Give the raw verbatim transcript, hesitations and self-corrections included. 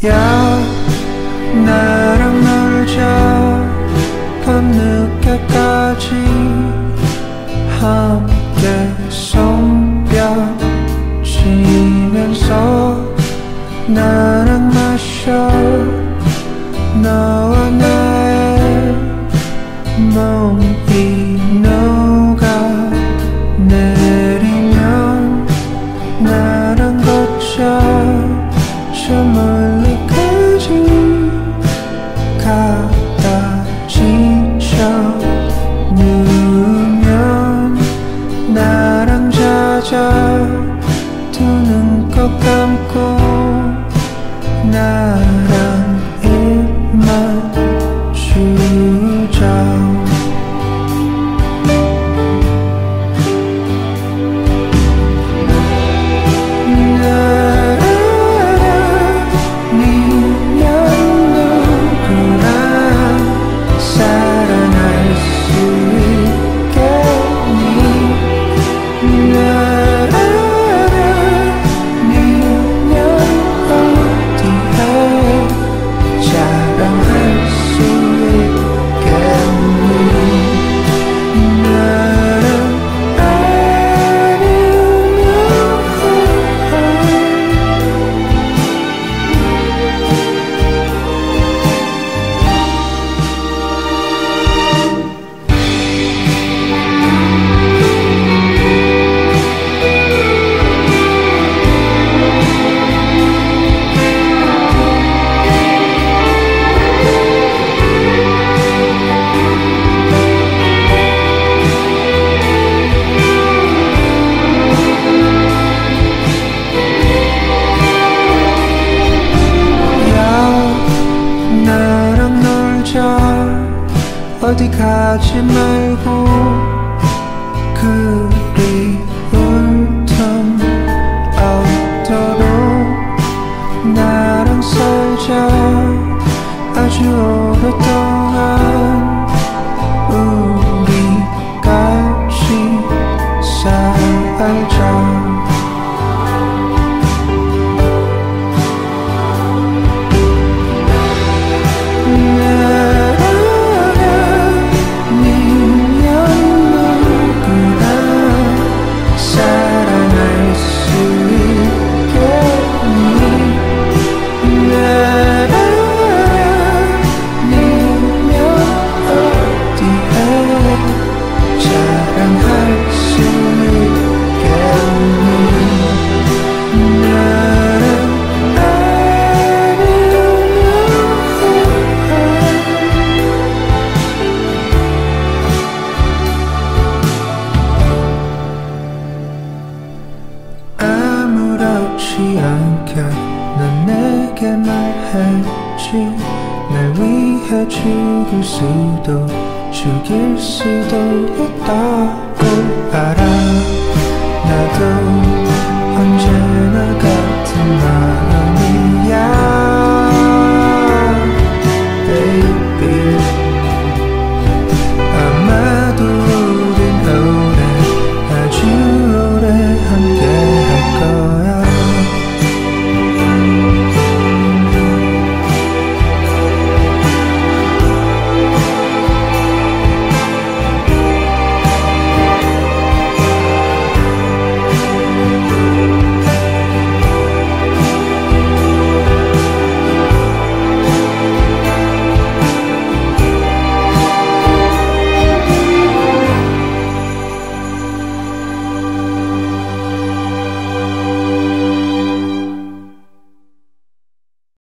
야 나랑 놀자 밤늦게까지 함께 손뼉 치면서 나랑 마셔 너와 나의 몸이 녹아 내리면 나랑 걷자 저 멀리까지 가다 지쳐 누우면 나랑 자자 두 눈 꼭 감고 나랑 입만 주자 어디 가지 말고 그리울 틈 없도록 나랑 살자 아주 오랫동안 우리 같이 살자 않게 넌 내게 말했지 날 위해 죽을 수도 죽일 수도 있다고 알아 나도 언제나 같은 마음이야